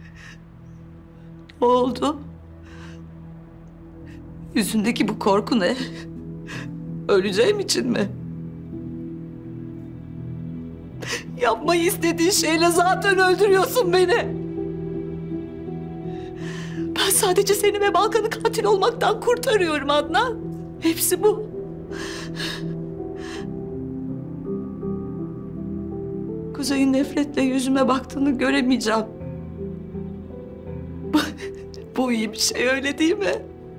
Ne oldu? Yüzündeki bu korku ne? Öleceğim için mi? Yapmayı istediğin şeyle zaten öldürüyorsun beni. Ben sadece seni ve Balkan'ı katil olmaktan kurtarıyorum Adnan. Hepsi bu. Kuzey'in nefretle yüzüme baktığını göremeyeceğim. Bu iyi bir şey, öyle değil mi?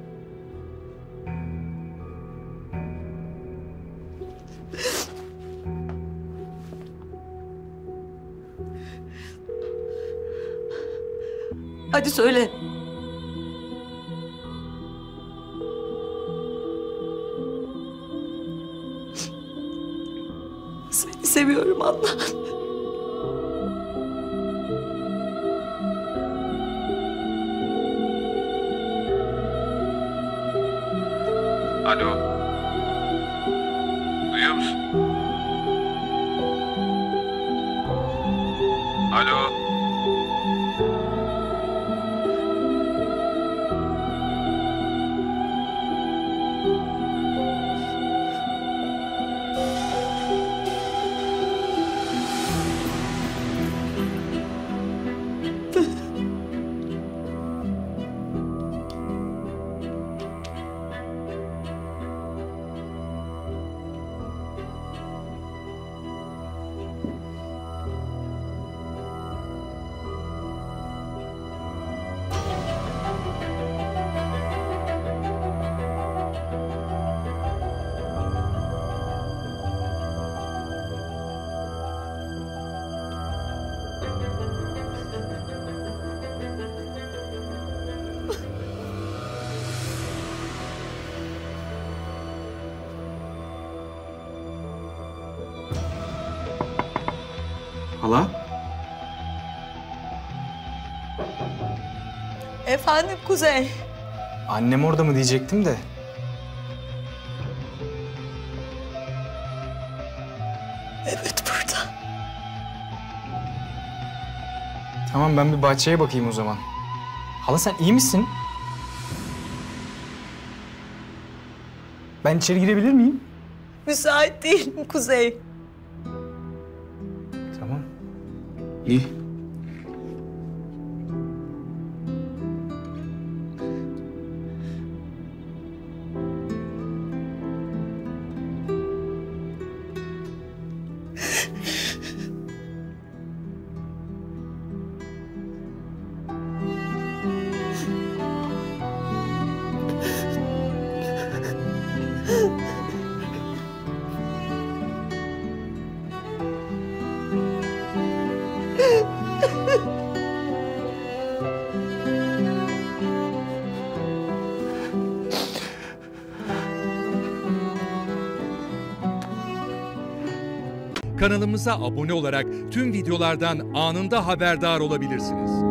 Hadi söyle. Seni seviyorum Adnan. Alo. Duyuyor musun? Alo. Hala? Efendim Kuzey. Annem orada mı diyecektim de. Evet, burada. Tamam, ben bir bahçeye bakayım o zaman. Hala sen iyi misin? Ben içeri girebilir miyim? Müsait değilim Kuzey. Tamam. İyi. Kanalımıza abone olarak tüm videolardan anında haberdar olabilirsiniz.